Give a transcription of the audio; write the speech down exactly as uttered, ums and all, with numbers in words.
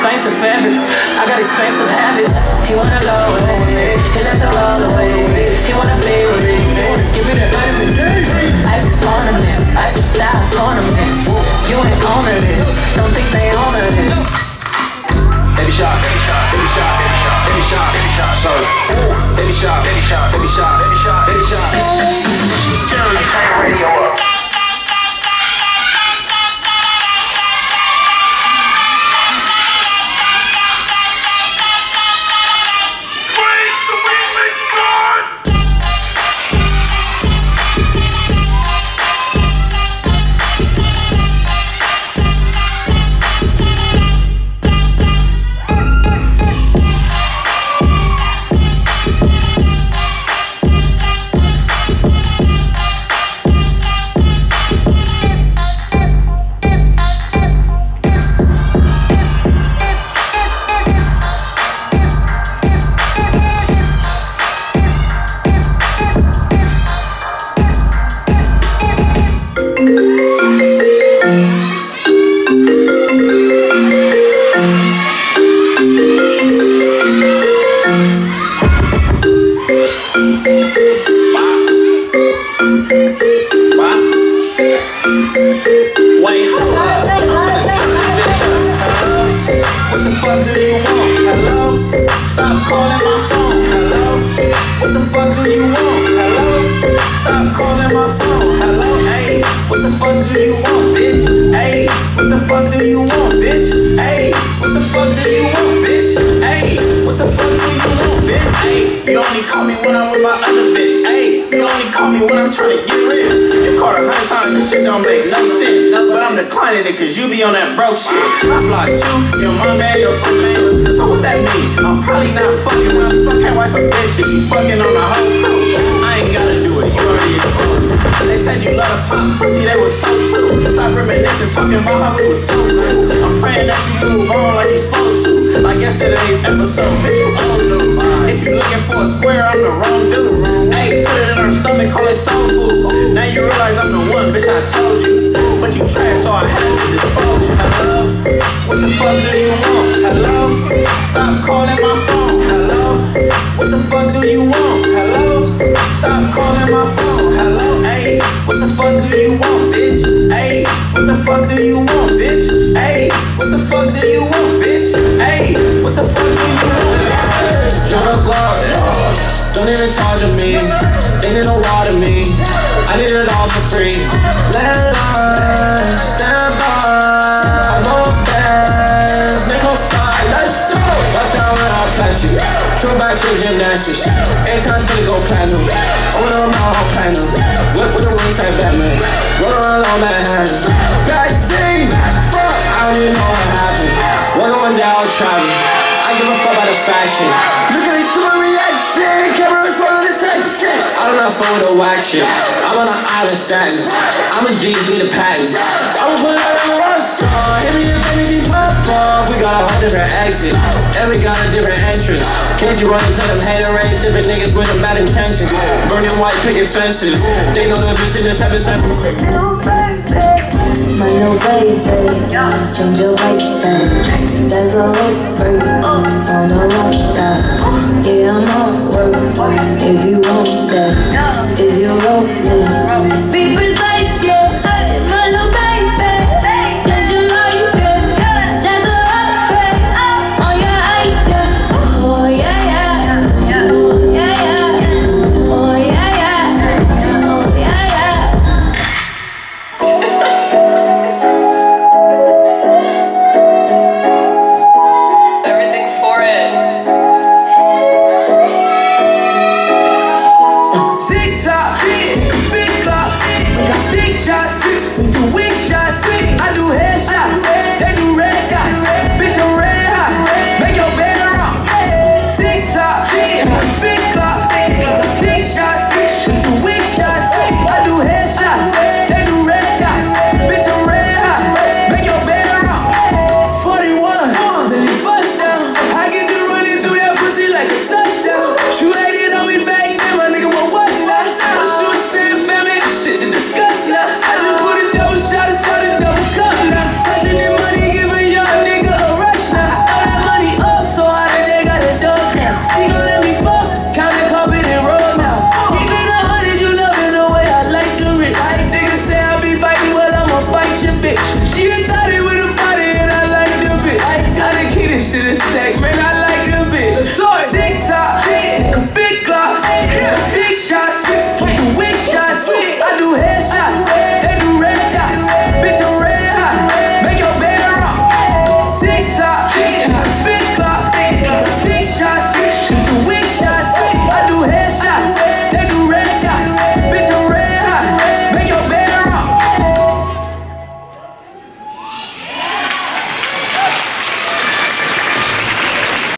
expensive fabrics, I got expensive habits. He wanna go away, he lets her roll away. He wanna be with me, he wanna give me that vitamin D. I just ornament, I just style ornaments. You ain't on this, don't think they on this. Baby shark, baby shark, baby shark, surf. Baby shark, baby shark, baby shark, baby shark. Turn radio up. Cause you be on that broke shit. I blocked you, your mom and your sister too. So what that mean? I'm probably not fucking with you. Can't wife a bitch if you fucking on the whole crew. I ain't gotta do it, you already exposed. They said you love to pop pussy, they was so true. Stop reminiscing, talking about how we was so cool. I'm praying that you move on like you supposed to. Like yesterday's episode, bitch, you old news. If you looking for a square, I'm the wrong dude. Ayy, put it in her stomach, call it soul food. Now you realize I'm the one, bitch, I told you. But you trash, so I had to dispose you. Hello? What the fuck do you want? Hello? Stop calling my phone. Hello? What the fuck do you want? Hello? Stop calling my phone. Hello? Ayy, what the fuck do you want, bitch? Ayy, what the fuck do you want, bitch? Ayy, what the fuck do you want, bitch? Ayy, what the fuck do you want, bitch? Tryna go, don't even talk to me. They need no water me. I need it all for free. Let it learn, stand by. Won't dance, make no fight. Let's go. Watch out when I pass you. True back to gymnastics. Eight times finna go platinum. Over the mouth, I'm platinum. Whip with the wings like Batman. Run around on that hand. Back team, fuck. I don't even know what happened. Walking one down, traveling. I give a fuck about the fashion. Look at this stupid reaction. Cameras rolling this action. I don't know if I'm with the wax shit. I'm on an island statin. I'm a G, need a patent. I'm gonna put out on the rock star. Hit me up, baby, be my ball. We got a whole different exit. And we got a different entrance. Case you run into them hater race, sipping niggas with them bad intentions. Burning white picket fences. They know the bitch in this episode. My little baby, change your lifestyle. There's a hope break on a rockstar. Yeah, I'm on.